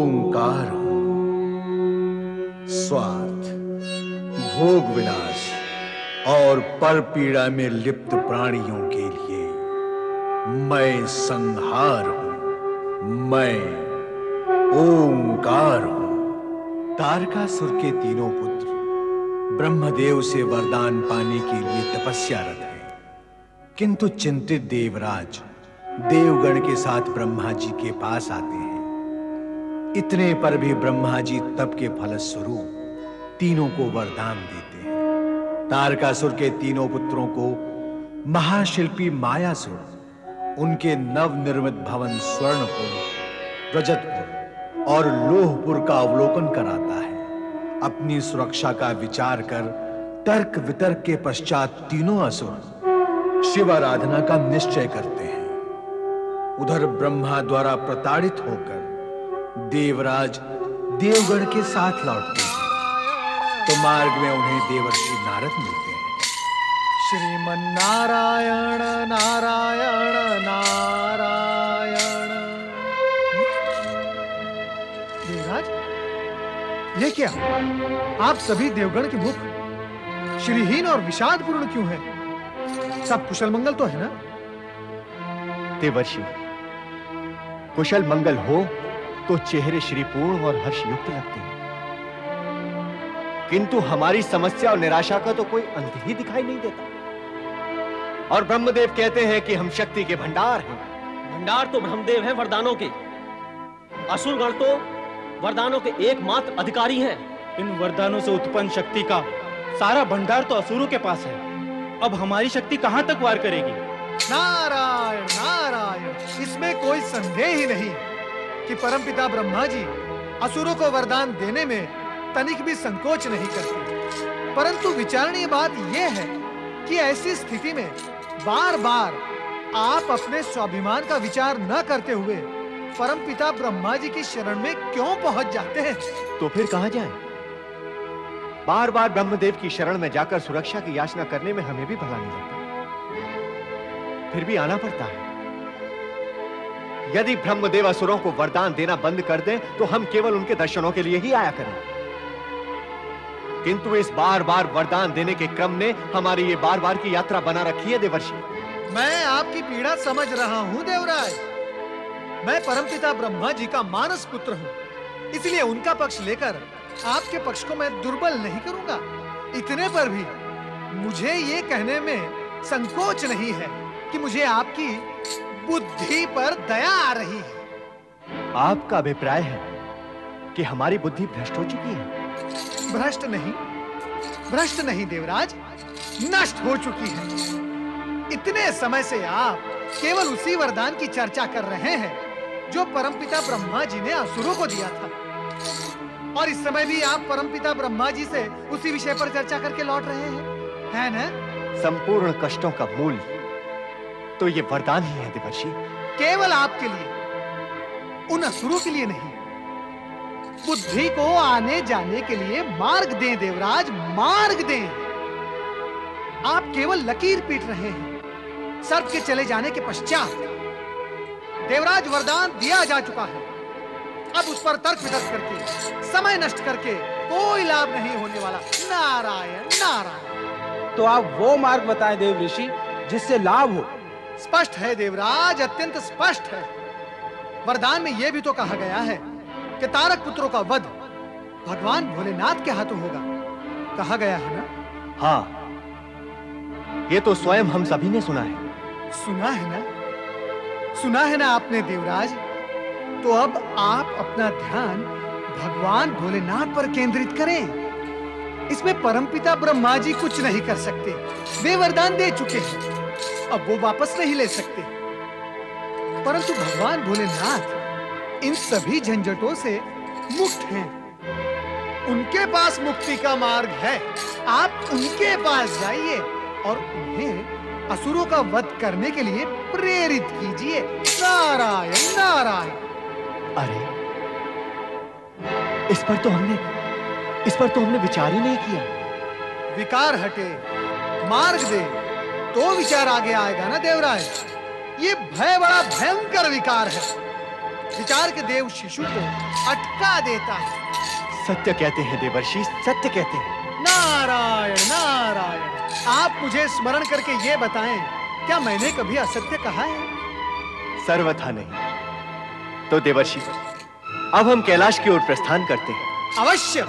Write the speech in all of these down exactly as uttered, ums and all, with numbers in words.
ओंकार हूं। स्वार्थ, भोग विलास और पर पीड़ा में लिप्त प्राणियों के लिए मैं संहार हूं। मैं ओंकार हूं। तारकासुर के तीनों पुत्र ब्रह्मदेव से वरदान पाने के लिए तपस्यारत हैं, किंतु चिंतित देवराज देवगण के साथ ब्रह्मा जी के पास आते हैं। इतने पर भी ब्रह्मा जी तप के फलस्वरूप तीनों को वरदान देते हैं। तारकासुर के तीनों पुत्रों को महाशिल्पी मायासुर उनके नवनिर्मित भवन स्वर्णपुर, रजतपुर और लोहपुर का अवलोकन कराता है। अपनी सुरक्षा का विचार कर तर्क वितर्क के पश्चात तीनों असुर शिव आराधना का निश्चय करते हैं। उधर ब्रह्मा द्वारा प्रताड़ित होकर देवराज देवगण के साथ लौटते हैं, तो मार्ग में उन्हें देवर्षि नारद मिलते हैं। श्रीमन नारायण नारायण नारायण। देवराज, ये क्या? आप सभी देवगण के मुख श्रीहीन और विषादपूर्ण क्यों हैं? सब कुशल मंगल तो है ना? देवर्षि, कुशल मंगल हो तो चेहरे श्रीपूर्ण और हर्षयुक्त लगते हैं, किंतु हमारी समस्या और निराशा का तो कोई अंत ही दिखाई नहीं देता। और ब्रह्मदेव कहते हैं कि हम शक्ति के भंडार हैं। भंडार तो ब्रह्मदेव हैं वरदानों के, असुरगण तो वरदानों के एकमात्र अधिकारी हैं। इन वरदानों से उत्पन्न शक्ति का सारा भंडार तो असुरों के पास है। अब हमारी शक्ति कहां तक वार करेगी? नारायण नारायण, इसमें कोई संदेह ही नहीं कि परमपिता ब्रह्मा जी असुरों को वरदान देने में तनिक भी संकोच नहीं करते। परंतु विचारणीय बात यह है कि ऐसी स्थिति में बार बार आप अपने स्वाभिमान का विचार न करते हुए परमपिता ब्रह्मा जी की शरण में क्यों पहुंच जाते हैं? तो फिर कहां जाएं? बार बार ब्रह्मदेव की शरण में जाकर सुरक्षा की याचना करने में हमें भी भला नहीं लगता, फिर भी आना पड़ता है। यदि ब्रह्मदेव असुरों को वरदान देना बंद कर दें तो हम केवल उनके दर्शनों के लिए ही आया करें, किंतु इस बार बार वरदान देने के क्रम ने हमारी ये बार बार की यात्रा बना रखी है। देवर्षि, मैं आपकी पीड़ा समझ रहा हूं देवराज। मैं परमपिता ब्रह्मा जी का मानस पुत्र हूं, इसलिए उनका पक्ष लेकर आपके पक्ष को मैं दुर्बल नहीं करूंगा। इतने पर भी मुझे ये कहने में संकोच नहीं है कि मुझे आपकी बुद्धि पर दया आ रही है। आपका अभिप्राय है कि हमारी बुद्धि भ्रष्ट हो चुकी है? भ्रष्ट नहीं, भ्रष्ट नहीं देवराज, नष्ट हो चुकी है। इतने समय से आप केवल उसी वरदान की चर्चा कर रहे हैं जो परमपिता ब्रह्मा जी ने असुरों को दिया था, और इस समय भी आप परमपिता ब्रह्मा जी से उसी विषय पर चर्चा करके लौट रहे हैं, है ना? संपूर्ण कष्टों का मूल तो ये वरदान ही है देवर्षि। केवल आपके लिए, उन असुरों के लिए नहीं। बुद्धि को आने जाने के लिए मार्ग दें देवराज, मार्ग दें। आप केवल लकीर पीट रहे हैं। सर्प के चले जाने के पश्चात देवराज वरदान दिया जा चुका है। अब उस पर तर्क वितर्क करके, समय नष्ट करके कोई लाभ नहीं होने वाला। नारायण नारायण। तो आप वो मार्ग बताएं देव ऋषि जिससे लाभ हो। स्पष्ट है देवराज, अत्यंत स्पष्ट है। वरदान में यह भी तो कहा गया है कि तारक पुत्रों का वध भगवान भोलेनाथ के हाथों होगा। कहा गया है ना? हाँ, ये तो स्वयं हम सभी ने सुना है। सुना है ना? सुना है ना आपने देवराज? तो अब आप अपना ध्यान भगवान भोलेनाथ पर केंद्रित करें। इसमें परमपिता ब्रह्मा जी कुछ नहीं कर सकते। वे वरदान दे चुके हैं, अब वो वापस नहीं ले सकते। परंतु भगवान भोलेनाथ इन सभी झंझटों से मुक्त हैं। उनके पास मुक्ति का मार्ग है। आप उनके पास जाइए और उन्हें असुरों का वध करने के लिए प्रेरित कीजिए। नारायण नारायण। अरे, इस पर तो हमने इस पर तो हमने विचार ही नहीं किया। विकार हटे, मार्ग दे, तो विचार आगे आएगा ना देवराज। ये भय बड़ा भयंकर विकार है। विचार के देव शिशु को अटका देता है। सत्य कहते हैं देवर्षि, सत्य कहते हैं। नारायण नारायण, आप मुझे स्मरण करके ये बताएं, क्या मैंने कभी असत्य कहा है? सर्वथा नहीं। तो देवर्षि, अब हम कैलाश की ओर प्रस्थान करते हैं। अवश्य।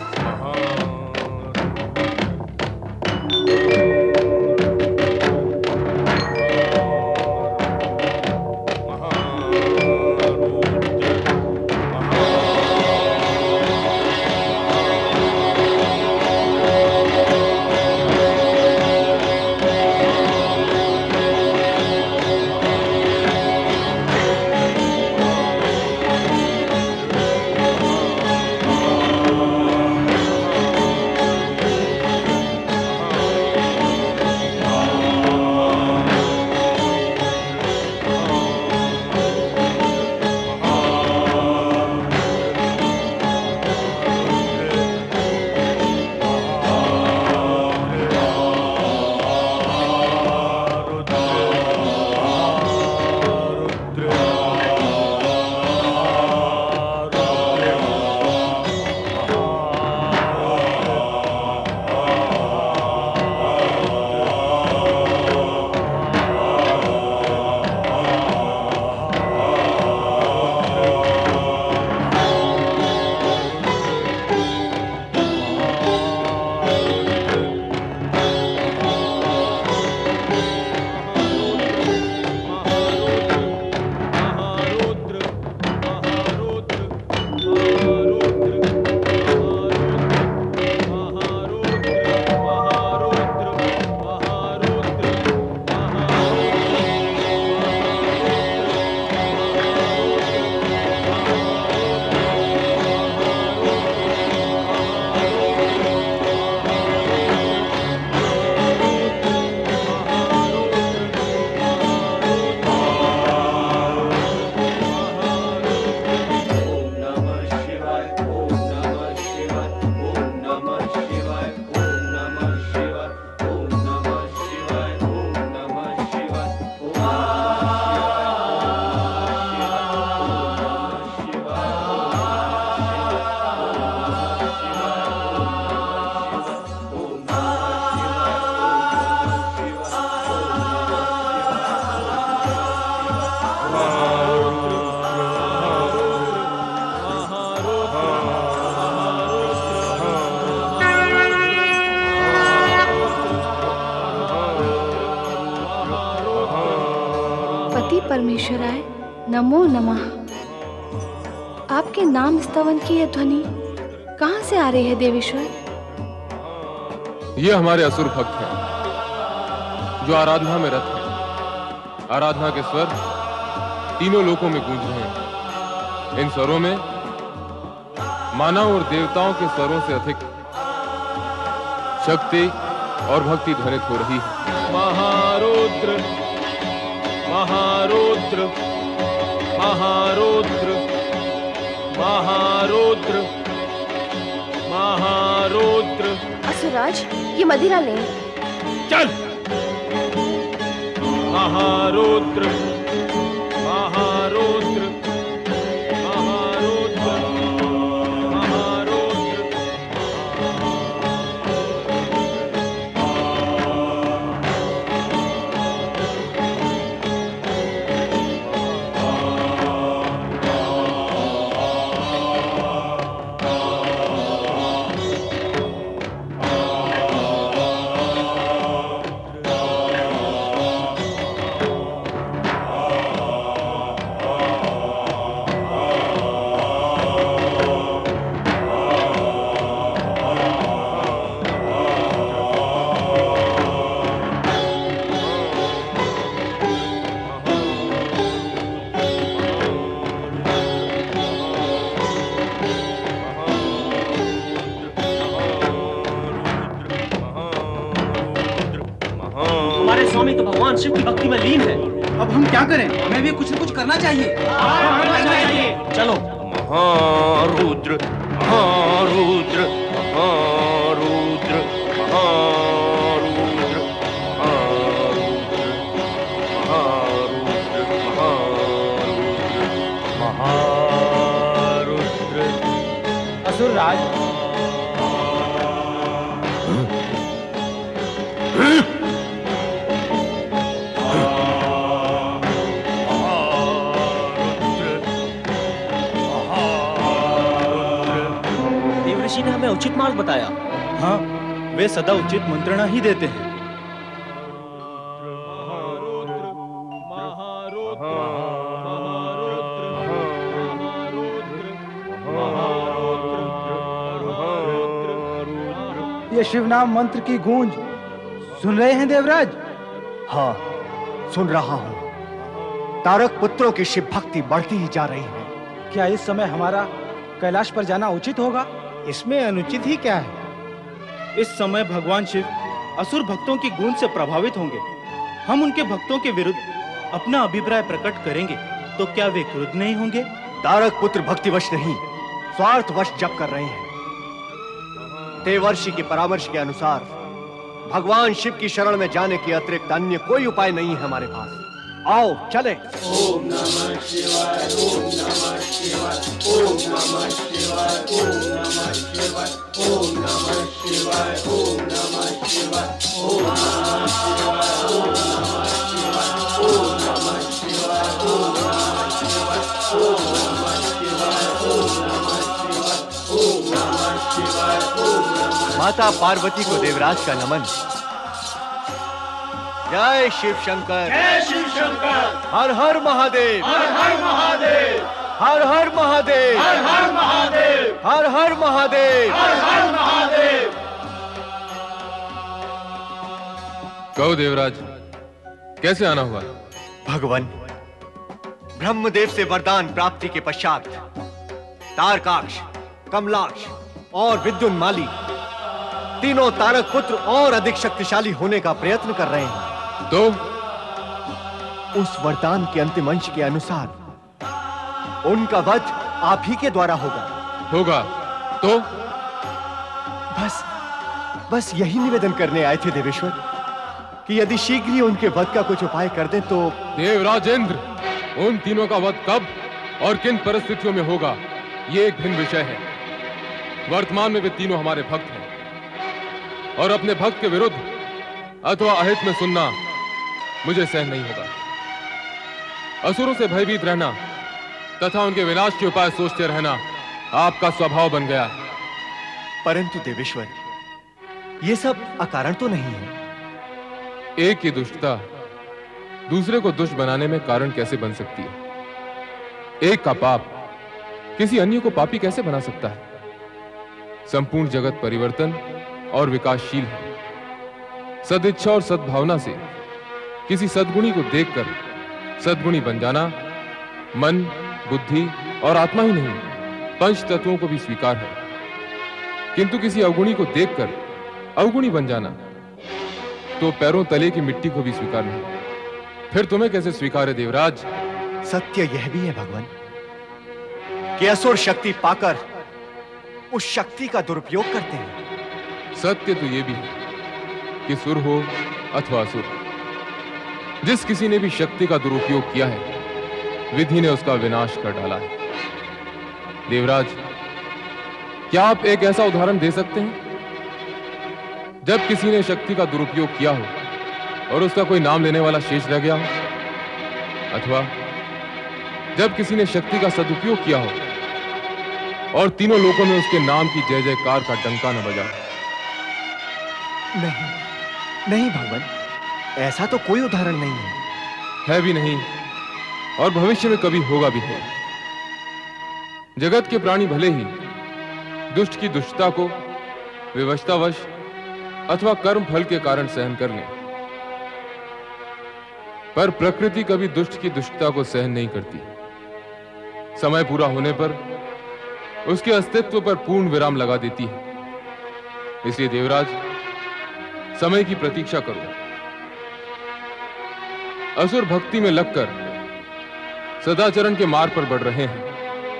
परमेश्वराय नमो नमः। आपके नाम स्तवन की यह ध्वनि कहां से आ रही है देवेश्वर? ये हमारे असुर भक्त हैं जो आराधना में रत हैं। आराधना के स्वर तीनों लोकों में गूंज रहे हैं। इन स्वरों में मानव और देवताओं के स्वरों से अधिक शक्ति और भक्ति ध्वनित हो रही है। महारुद्र महारुद्र महारुद्र महारुद्र महारुद्र। असुराज, ये मदिरा ले। चल। महारुद्र महारुद्र महारुद्र महारुद्र। स्वामी तो भगवान शिव की भक्ति में लीन है। अब हम क्या करें? हमें भी कुछ न कुछ करना चाहिए। करना चाहिए। चलो। महारुद्र महारुद्र महारुद्र महारुद्र महारुद्र महारुद्र महारुद्र महारुद्र असुर राज, देवऋषि ने हमें उचित मार्ग बताया। हाँ, वे सदा उचित मंत्रणा ही देते हैं। ये शिव नाम मंत्र की गूंज सुन रहे हैं देवराज? हाँ, सुन रहा हूं। तारक पुत्रों की शिव भक्ति बढ़ती ही जा रही है। क्या इस समय हमारा कैलाश पर जाना उचित होगा? इसमें अनुचित ही क्या है? इस समय भगवान शिव असुर भक्तों की गूंज से प्रभावित होंगे। हम उनके भक्तों के विरुद्ध अपना अभिप्राय प्रकट करेंगे तो क्या वे क्रुद्ध नहीं होंगे? तारक पुत्र भक्तिवश नहीं, स्वार्थवश जप कर रहे हैं। देवर्षि के परामर्श के अनुसार भगवान शिव की शरण में जाने के अतिरिक्त अन्य कोई उपाय नहीं है हमारे पास। आओ चले। ओम नमः शिवाय, ओम नमः शिवाय, ओम नमः शिवाय, ओम नमः शिवाय, ओम नमः शिवाय, ओम नमः शिवाय, ओम नमः शिवाय, ओम नमः शिवाय, ओम नमः शिवाय, ओम नमः शिवाय, ओम नमः शिवाय, ओम नमः शिवाय, ओम नमः। माता पार्वती को देवराज का नमन। जय शिव शंकर, जय शिव शंकर, हर हर महादेव, हर हर महादेव, हर हर महादेव, हर हर महादेव, हर हर महादेव, हर हर महादेव। कहो देवराज, कैसे आना हुआ? भगवान, ब्रह्मदेव से वरदान प्राप्ति के पश्चात तारकाक्ष, कमलाक्ष और विद्युन्माली तीनों तारक पुत्र और अधिक शक्तिशाली होने का प्रयत्न कर रहे हैं। तो उस वरदान के अंतिम अंश के अनुसार उनका वध आप ही के द्वारा होगा। होगा तो बस बस यही निवेदन करने आए थे देवेश्वर कि यदि शीघ्र ही उनके वध का कुछ उपाय कर दें तो। देवराजेंद्र, उन तीनों का वध कब और किन परिस्थितियों में होगा, ये एक भिन्न विषय है। वर्तमान में वे तीनों हमारे भक्त हैं और अपने भक्त के विरुद्ध अथवा अहित में सुनना मुझे सहन नहीं होगा। असुरों से भयभीत रहना तथा उनके विनाश के उपाय सोचते रहना आपका स्वभाव बन गया है। परंतु देवेश्वर, ये सब अकारण तो नहीं है। एक की दुष्टता दूसरे को दुष्ट बनाने में कारण कैसे बन सकती है? एक का पाप किसी अन्य को पापी कैसे बना सकता है? संपूर्ण जगत परिवर्तन और विकासशील है। सदिच्छा और सद्भावना से किसी सद्गुणी को देखकर सद्गुणी बन जाना मन, बुद्धि और आत्मा ही नहीं, पंच तत्वों को भी स्वीकार है। किंतु किसी अवगुणी को देखकर अवगुणी बन जाना तो पैरों तले की मिट्टी को भी स्वीकार नहीं। फिर तुम्हें कैसे स्वीकार है देवराज? सत्य यह भी है भगवान कि असुर शक्ति पाकर उस शक्ति का दुरुपयोग करते हैं। सत्य तो यह भी है कि सुर हो अथवा असुर, जिस किसी ने भी शक्ति का दुरुपयोग किया है विधि ने उसका विनाश कर डाला है। देवराज, क्या आप एक ऐसा उदाहरण दे सकते हैं जब किसी ने शक्ति का दुरुपयोग किया हो और उसका कोई नाम लेने वाला शेष रह गया हो, अथवा जब किसी ने शक्ति का सदुपयोग किया हो और तीनों लोकों में उसके नाम की जय जयकार का डंका न बजा? नहीं नहीं भगवान, ऐसा तो कोई उदाहरण नहीं है। है भी नहीं और भविष्य में कभी होगा भी नहीं। जगत के प्राणी भले ही दुष्ट की दुष्टता को विवशतावश अथवा कर्म फल के कारण सहन कर लें, पर प्रकृति कभी दुष्ट की दुष्टता को सहन नहीं करती। समय पूरा होने पर उसके अस्तित्व पर पूर्ण विराम लगा देती है। इसलिए देवराज, समय की प्रतीक्षा करो। असुर भक्ति में लगकर सदाचरण के मार्ग पर बढ़ रहे हैं।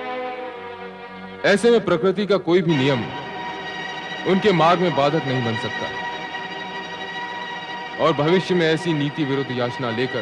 ऐसे में प्रकृति का कोई भी नियम उनके मार्ग में बाधक नहीं बन सकता और भविष्य में ऐसी नीति विरुद्ध याचना लेकर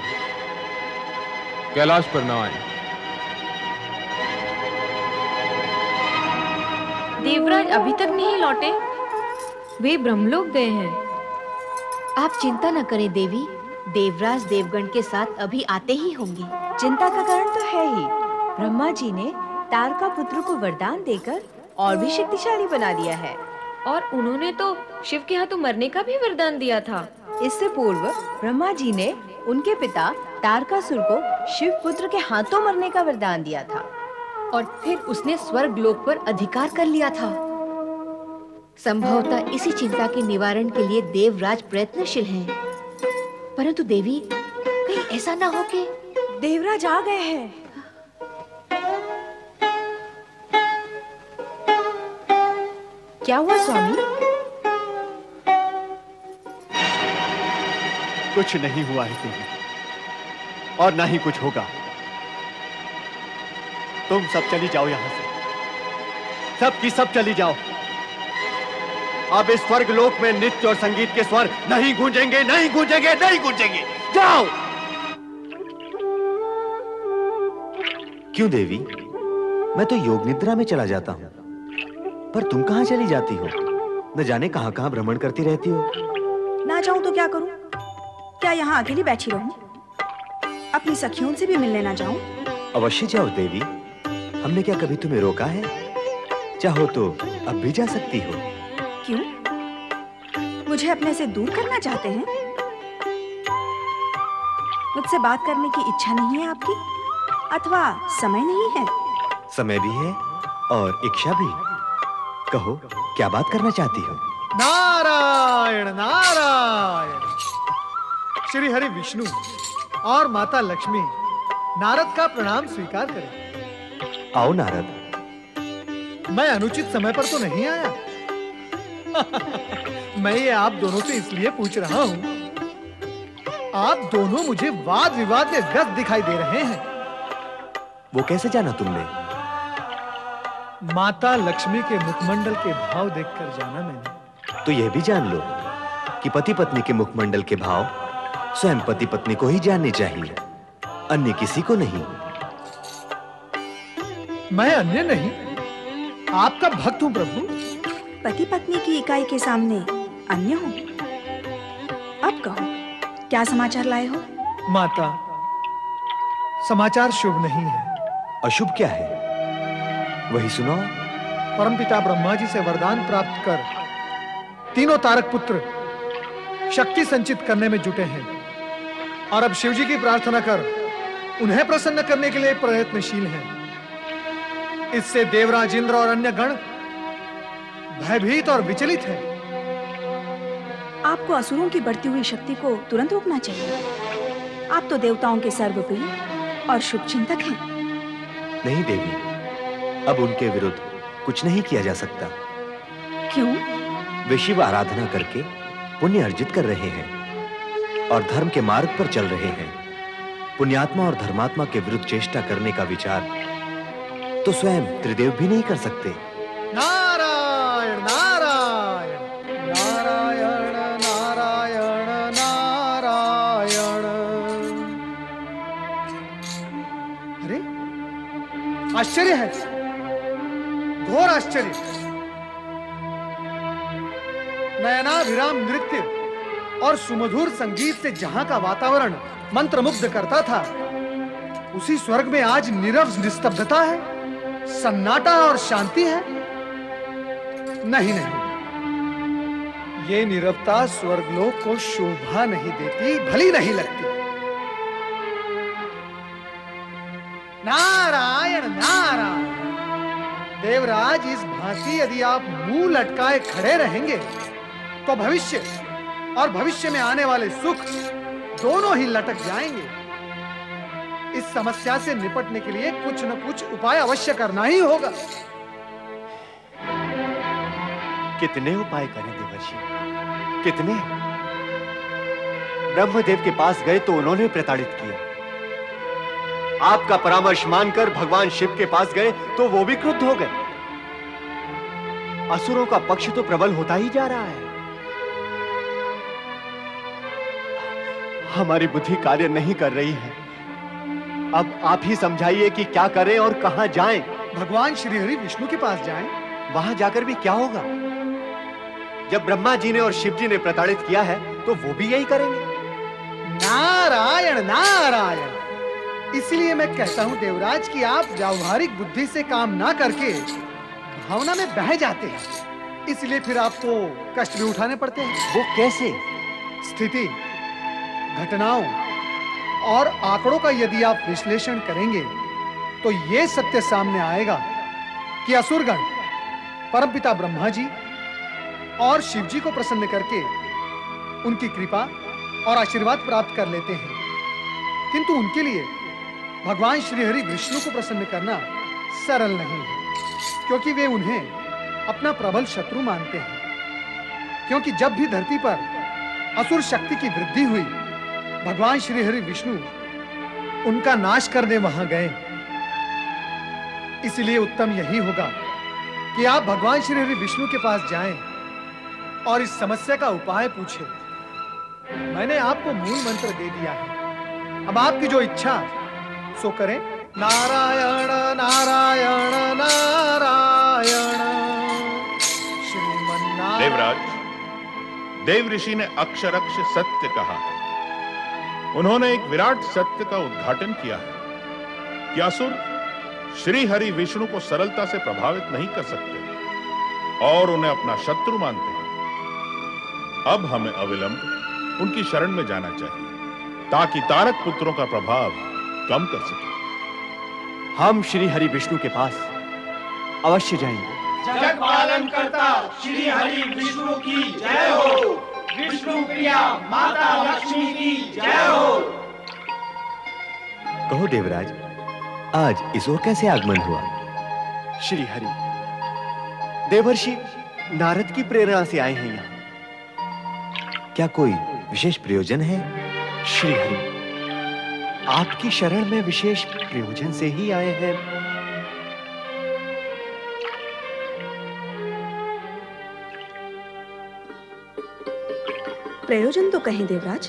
कैलाश पर न आए। देवराज अभी तक नहीं लौटे? वे ब्रह्मलोक गए हैं। आप चिंता न करें देवी, देवराज देवगण के साथ अभी आते ही होंगे। चिंता का कारण तो है ही, ब्रह्मा जी ने तारका पुत्र को वरदान देकर और भी शक्तिशाली बना दिया है। और उन्होंने तो शिव के हाथों मरने का भी वरदान दिया था। इससे पूर्व ब्रह्मा जी ने उनके पिता तारकासुर को शिव पुत्र के हाथों मरने का वरदान दिया था, और फिर उसने स्वर्ग लोक पर अधिकार कर लिया था। संभवतः इसी चिंता के निवारण के लिए देवराज प्रयत्नशील हैं। परंतु देवी, कहीं ऐसा ना हो कि देवराज आ गए हैं। क्या हुआ स्वामी? कुछ नहीं हुआ है देवी, और ना ही कुछ होगा। तुम सब चली जाओ यहां से, सब की सब चली जाओ। अब इस स्वर्ग लोक में नृत्य और संगीत के स्वर नहीं गूंजेंगे, नहीं गूंजेंगे, नहीं गूंजेंगे। जाओ। क्यों देवी? मैं तो योग निद्रा में चला जाता हूँ, पर तुम कहाँ चली जाती हो? न जाने कहाँ कहाँ भ्रमण करती रहती हो। ना जाऊं तो क्या करूं? क्या यहाँ अकेली बैठी रहूं? अपनी सखियों से भी मिलने ना जाऊं? अवश्य जाओ देवी, हमने क्या कभी तुम्हें रोका है? चाहो तो अब भी जा सकती हो। क्यों? मुझे अपने से दूर करना चाहते हैं? मुझसे बात करने की इच्छा नहीं है आपकी, अथवा समय नहीं है? समय भी है और इच्छा भी। कहो, क्या बात करना चाहती हो? नारायण नारायण। श्री हरि विष्णु और माता लक्ष्मी नारद का प्रणाम स्वीकार करें। आओ नारद। मैं अनुचित समय पर तो नहीं आया। मैं ये आप दोनों से इसलिए पूछ रहा हूं, आप दोनों मुझे वाद विवाद में व्यस्त दिखाई दे रहे हैं। वो कैसे जाना तुमने? माता लक्ष्मी के मुखमंडल के भाव देखकर जाना मैंने। तो यह भी जान लो कि पति पत्नी के मुखमंडल के भाव स्वयं पति पत्नी को ही जानने चाहिए, अन्य किसी को नहीं। मैं अन्य नहीं, आपका भक्त हूं प्रभु। पति पत्नी की इकाई के सामने अन्य हूं। अब कहो, क्या समाचार लाए हो? माता, समाचार शुभ नहीं है। अशुभ क्या है? वही सुनाओ। परमपिता ब्रह्मा जी से वरदान प्राप्त कर तीनों तारक पुत्र शक्ति संचित करने में जुटे हैं, और अब शिव जी की प्रार्थना कर उन्हें प्रसन्न करने के लिए प्रयत्नशील हैं। इससे देवराज इंद्र और अन्य गण भयभीत और विचलित हैं। आपको असुरों की बढ़ती हुई शक्ति को तुरंत रोकना चाहिए। आप तो देवताओं के सर्वप्रिय और शुभ चिंतक हैं। नहीं देवी, अब उनके विरुद्ध कुछ नहीं किया जा सकता। क्यों? वे शिव आराधना करके पुण्य अर्जित कर रहे हैं और धर्म के मार्ग पर चल रहे हैं। पुण्यात्मा और धर्मात्मा के विरुद्ध चेष्टा करने का विचार तो स्वयं त्रिदेव भी नहीं कर सकते। नारायण नारायण नारायण नारायण नारायण। अरे आश्चर्य है, घोर आश्चर्य। नयनाभिराम नृत्य और सुमधुर संगीत से जहां का वातावरण मंत्रमुग्ध करता था, उसी स्वर्ग में आज नीरव निस्तब्धता है, सन्नाटा और शांति है। नहीं नहीं, ये नीरवता स्वर्गलोक को शोभा नहीं देती, भली नहीं लगती। नारायण नारायण। देवराज, इस भांति यदि आप मुंह लटकाए खड़े रहेंगे तो भविष्य और भविष्य में आने वाले सुख दोनों ही लटक जाएंगे। इस समस्या से निपटने के लिए कुछ न कुछ उपाय अवश्य करना ही होगा। कितने उपाय करें देवर्षि, कितने? ब्रह्मदेव के पास गए तो उन्होंने प्रताड़ित किया। आपका परामर्श मानकर भगवान शिव के पास गए तो वो भी क्रुद्ध हो गए। असुरों का पक्ष तो प्रबल होता ही जा रहा है। हमारी बुद्धि कार्य नहीं कर रही है। अब आप ही समझाइए कि क्या करें और कहां जाएं। भगवान श्री हरि विष्णु के पास जाएं। वहां जाकर भी क्या होगा? जब ब्रह्मा जी ने और शिव जी ने प्रताड़ित किया है तो वो भी यही करेंगे। नारायण नारायण। इसलिए मैं कहता हूं देवराज कि आप व्यावहारिक बुद्धि से काम ना करके भावना में बह जाते हैं, इसलिए फिर आपको कष्ट भी उठाने पड़ते हैं। वो कैसे? स्थिति, घटनाओं और आंकड़ों का यदि आप विश्लेषण करेंगे तो यह सत्य सामने आएगा कि असुरगण परमपिता ब्रह्मा जी और शिव जी को प्रसन्न करके उनकी कृपा और आशीर्वाद प्राप्त कर लेते हैं, किंतु उनके लिए भगवान श्री हरि विष्णु को प्रसन्न करना सरल नहीं है, क्योंकि वे उन्हें अपना प्रबल शत्रु मानते हैं। क्योंकि जब भी धरती पर असुर शक्ति की वृद्धि हुई, भगवान श्री हरि विष्णु उनका नाश करने वहां गए। इसलिए उत्तम यही होगा कि आप भगवान श्री हरि विष्णु के पास जाएं और इस समस्या का उपाय पूछें। मैंने आपको मूल मंत्र दे दिया है, अब आपकी जो इच्छा सो करें। नारायण नारायण नारायण श्रीमन्नारायण। देवराज, देव ऋषि ने अक्षरक्ष सत्य कहा है। उन्होंने एक विराट सत्य का उद्घाटन किया है कि असुर श्री हरि विष्णु को सरलता से प्रभावित नहीं कर सकते और उन्हें अपना शत्रु मानते हैं। अब हमें अविलंब उनकी शरण में जाना चाहिए ताकि तारक पुत्रों का प्रभाव कम कर सके। हम श्री हरि विष्णु के पास अवश्य जाएंगे। जगत पालन करता श्री हरि विष्णु की जय हो। विष्णु प्रिया माता लक्ष्मी की जय हो। कहो देवराज, आज इस ओर कैसे आगमन हुआ? श्री हरि देवर्षि नारद की प्रेरणा से आए हैं यहाँ। क्या कोई विशेष प्रयोजन है? श्री हरि आपकी शरण में विशेष प्रयोजन से ही आए हैं। प्रयोजन तो कहें देवराज।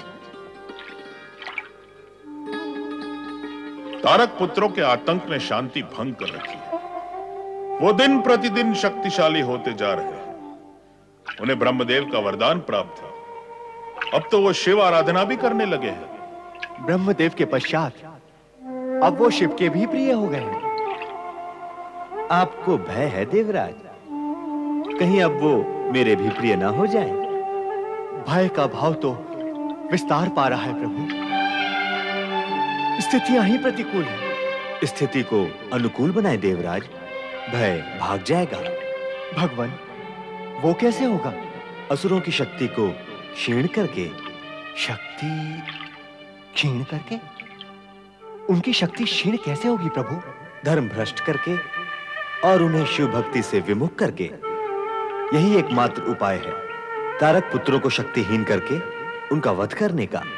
तारक पुत्रों के आतंक ने शांति भंग कर रखी है। वो दिन प्रतिदिन शक्तिशाली होते जा रहे हैं। उन्हें ब्रह्मदेव का वरदान प्राप्त है। अब तो वो शिव आराधना भी करने लगे हैं। ब्रह्मदेव के पश्चात अब वो शिव के भी प्रिय हो गए हैं। आपको भय है देवराज, कहीं अब वो मेरे भी प्रिय ना हो जाएं? भय का भाव तो विस्तार पा रहा है प्रभु। स्थितियां ही प्रतिकूल हैं। स्थिति को अनुकूल बनाए देवराज, भय भाग जाएगा। भगवान, वो कैसे होगा? असुरों की शक्ति को क्षीण करके। शक्ति क्षीण करके? उनकी शक्ति क्षीण कैसे होगी प्रभु? धर्म भ्रष्ट करके और उन्हें शिव भक्ति से विमुख करके। यही एकमात्र उपाय है तारक पुत्रों को शक्तिहीन करके उनका वध करने का।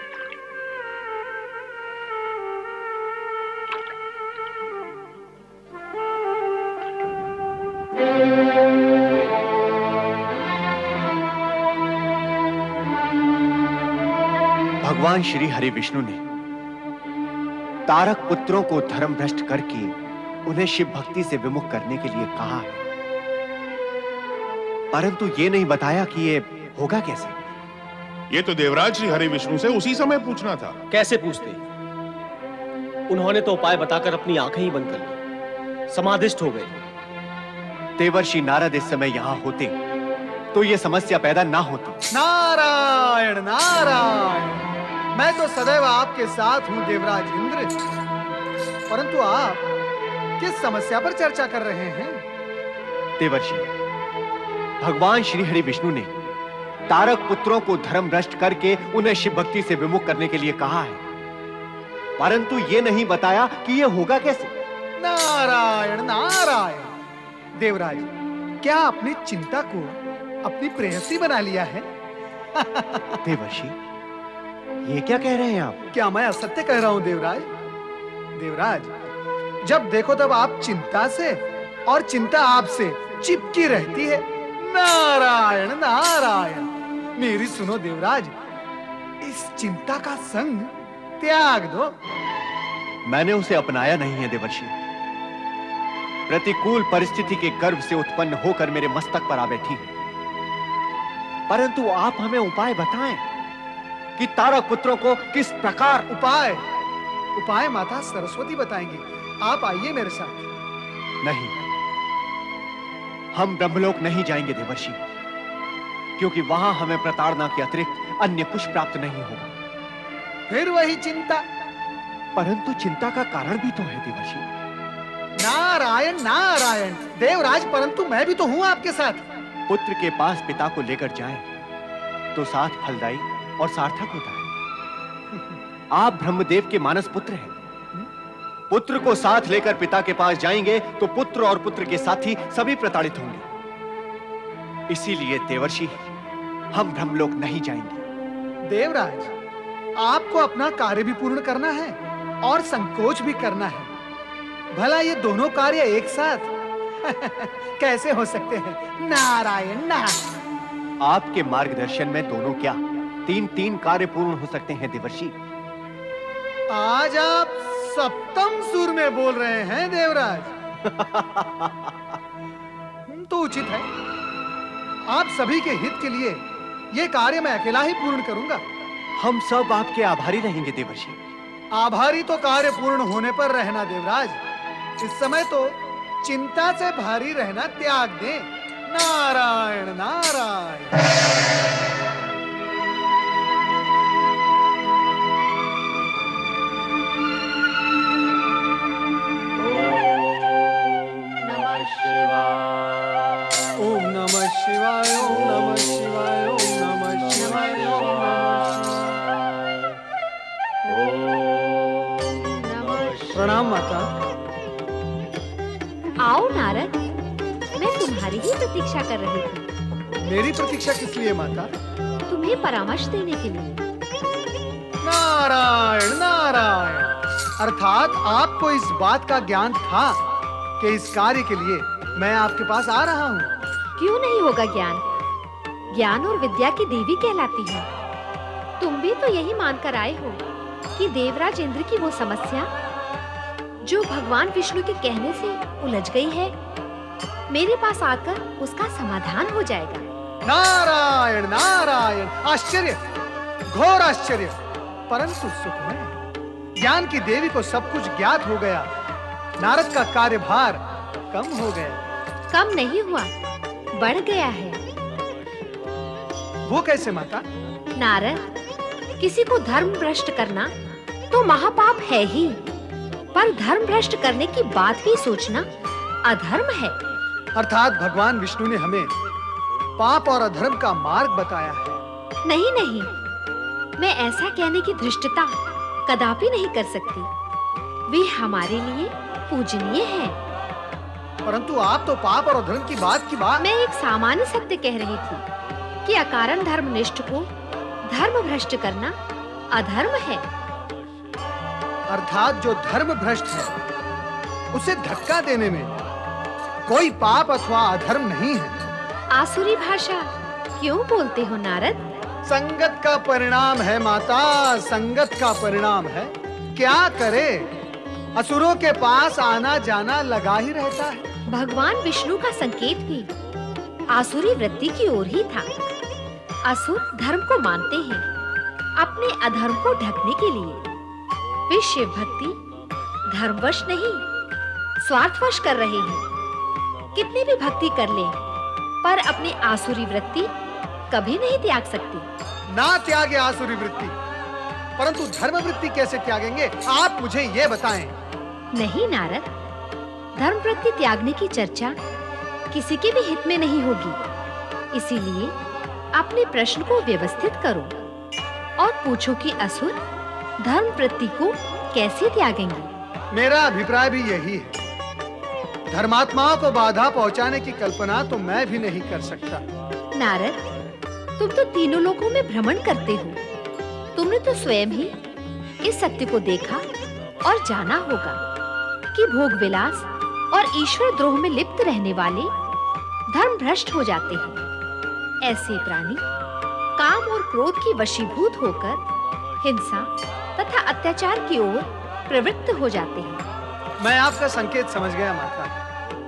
भगवान श्री हरि विष्णु ने तारक पुत्रों को धर्म भ्रष्ट करके उन्हें शिव भक्ति से विमुख करने के लिए कहा है, परंतु ये नहीं बताया कि ये होगा कैसे। ये तो देवराज श्री हरि विष्णु से उसी समय पूछना था। कैसे पूछते? उन्होंने तो उपाय बताकर अपनी आंखें ही बंद कर ली, समाधिष्ठ हो गए। देवर्षि नारद इस समय यहां होते तो ये समस्या पैदा ना होती। नारायण नारायण। मैं तो सदैव आपके साथ हूं देवराज इंद्र, परंतु आप किस समस्या पर चर्चा कर रहे हैं? देवर्षि, भगवान श्री हरि विष्णु ने तारक पुत्रों को धर्म भ्रष्ट करके उन्हें शिव भक्ति से विमुख करने के लिए कहा है, परंतु ये नहीं बताया कि ये होगा कैसे। नारायण नारायण। देवराज, क्या आपने चिंता को अपनी प्रेयसी बना लिया है? देवर्षि, ये क्या कह रहे हैं आप? क्या मैं असत्य कह रहा हूं देवराज? देवराज, जब देखो तब आप चिंता से और चिंता आपसे चिपकी रहती है। नारायण नारायण। मेरी सुनो देवराज, इस चिंता का संग त्याग दो। मैंने उसे अपनाया नहीं है देवर्षि। प्रतिकूल परिस्थिति के गर्भ से उत्पन्न होकर मेरे मस्तक पर आ बैठी है। परंतु आप हमें उपाय बताएं कि तारक पुत्रों को किस प्रकार। उपाय उपाय माता सरस्वती बताएंगी। आप आइए मेरे साथ। नहीं, हम ब्रह्मलोक नहीं जाएंगे देवर्षि, क्योंकि वहां हमें प्रताड़ना के अतिरिक्त अन्य कुछ प्राप्त नहीं होगा। फिर वही चिंता। परंतु चिंता का कारण भी तो है देवर्षि। नारायण नारायण देवराज, परंतु मैं भी तो हूं आपके साथ। पुत्र के पास पिता को लेकर जाएं तो साथ फलदायी और सार्थक होता है। आप ब्रह्मदेव के मानस पुत्र हैं। पुत्र को साथ लेकर पिता के पास जाएंगे तो पुत्र और पुत्र के साथी सभी प्रताड़ित होंगे। इसीलिए देवर्षि, हम ब्रह्मलोक नहीं जाएंगे। देवराज, आपको अपना कार्य भी पूर्ण करना है और संकोच भी करना है। भला ये दोनों कार्य एक साथ कैसे हो सकते हैं? नारायण नारायण। आपके मार्गदर्शन में दोनों क्या तीन तीन कार्य पूर्ण हो सकते हैं देवर्षि। आज आप सप्तम सुर में बोल रहे हैं देवराज। तो उचित है। आप सभी के हित के लिए ये कार्य मैं अकेला ही पूर्ण करूंगा। हम सब आपके आभारी रहेंगे देवर्षि। आभारी तो कार्य पूर्ण होने पर रहना देवराज। इस समय तो चिंता से भारी रहना त्याग दें। नारायण नारायण। ओम नमः शिवाय, ओम नमः शिवाय, ओम नमः शिवाय, ओम नमः शिवाय। प्रणाम माता। आओ नारद, मैं तुम्हारी ही प्रतीक्षा कर रही थी। मेरी प्रतीक्षा किस लिए माता? तुम्हें परामर्श देने के लिए। नारायण नारायण। अर्थात आपको इस बात का ज्ञान था कि इस कार्य के लिए मैं आपके पास आ रहा हूँ। क्यों नहीं होगा ज्ञान? ज्ञान और विद्या की देवी कहलाती है। तुम भी तो यही मानकर आए हो कि देवराज इंद्र की वो समस्या जो भगवान विष्णु के कहने से उलझ गई है, मेरे पास आकर उसका समाधान हो जाएगा। नारायण नारायण। आश्चर्य, घोर आश्चर्य। परंतु सुखमय, ज्ञान की देवी को सब कुछ ज्ञात हो गया। नारद का कार्यभार कम हो गया। कम नहीं हुआ, बढ़ गया है। वो कैसे माता? नारद, किसी को धर्म भ्रष्ट करना तो महापाप है ही, पर धर्म भ्रष्ट करने की बात भी सोचना अधर्म है। अर्थात भगवान विष्णु ने हमें पाप और अधर्म का मार्ग बताया है। नहीं नहीं, मैं ऐसा कहने की धृष्टता कदापि नहीं कर सकती। वे हमारे लिए पूजनीय हैं। परंतु आप तो पाप और अधर्म की बात की बात। मैं एक सामान्य सत्य कह रही थी कि अकारण धर्मनिष्ठ को धर्म भ्रष्ट करना अधर्म है। अर्थात जो धर्म भ्रष्ट है उसे धक्का देने में कोई पाप अथवा अधर्म नहीं है। आसुरी भाषा क्यों बोलते हो नारद? संगत का परिणाम है माता, संगत का परिणाम है। क्या करे, असुरों के पास आना जाना लगा ही रहता है। भगवान विष्णु का संकेत भी आसुरी वृत्ति की ओर ही था। असुर धर्म को मानते हैं अपने अधर्म को ढकने के लिए। वे शिव भक्ति धर्मवश नहीं, स्वार्थवश कर रहे हैं। कितनी भी भक्ति कर लें, पर अपनी आसुरी वृत्ति कभी नहीं त्याग सकती। ना त्यागे आसुरी वृत्ति, परंतु धर्म वृत्ति कैसे त्यागेंगे? आप मुझे ये बताएं। नहीं नारद, धर्म वृत्ति त्यागने की चर्चा किसी के भी हित में नहीं होगी। इसीलिए अपने प्रश्न को व्यवस्थित करो और पूछो कि असुर धर्म वृत्ति को कैसे त्यागेंगे। मेरा अभिप्राय भी यही है। धर्मात्माओं को बाधा पहुंचाने की कल्पना तो मैं भी नहीं कर सकता। नारद, तुम तो तीनों लोकों में भ्रमण करते हो। तुमने तो स्वयं ही इस सत्य को देखा और जाना होगा कि भोग विलास और ईश्वर द्रोह में लिप्त रहने वाले धर्म भ्रष्ट हो जाते हैं। ऐसे प्राणी काम और क्रोध की वशीभूत होकर हिंसा तथा अत्याचार की ओर प्रवृत्त हो जाते हैं। मैं आपका संकेत समझ गया माता।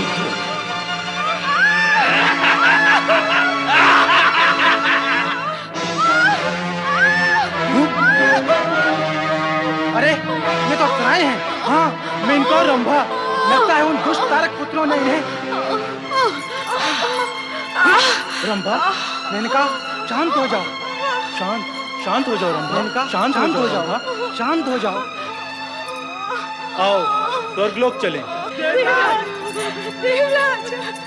हाँ, मेनका और रंभा, लगता है उन दुष्ट तारक पुत्रों ने इन्हें। रंभा, मेनका, शांत हो जाओ। शांत, शांत हो जाओ रंभा। मेनका, शांत शांत हो जाओ, शांत हो जाओ। आओ, स्वर्गलोक चलें। देवराज, देवराज,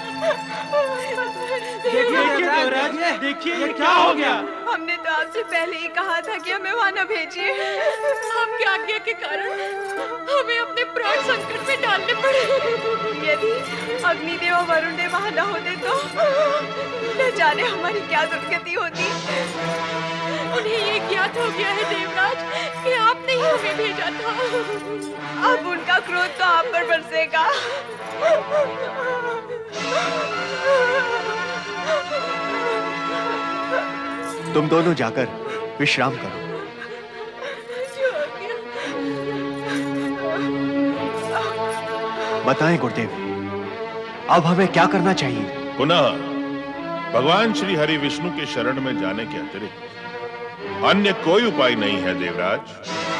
देखिए देवराज, देखिए ये क्या हो गया। हमने तो आपसे पहले ही कहा था कि हमें वहां न भेजिए। आपकी आज्ञा के कारण हमें अपने प्राण संकट में डालने पड़े। यदि अग्निदेव और वरुण देव वहां न होते तो न जाने हमारी क्या दुर्गति होती। उन्हें ये ज्ञात हो गया है देवराज कि आपने ही हमें भेजा था। अब उनका क्रोध तो आप पर बरसेगा। तुम दोनों जाकर विश्राम करो। बताएं गुरुदेव, अब हमें क्या करना चाहिए? पुनः भगवान श्री हरि विष्णु के शरण में जाने के अतिरिक्त अन्य कोई उपाय नहीं है देवराज।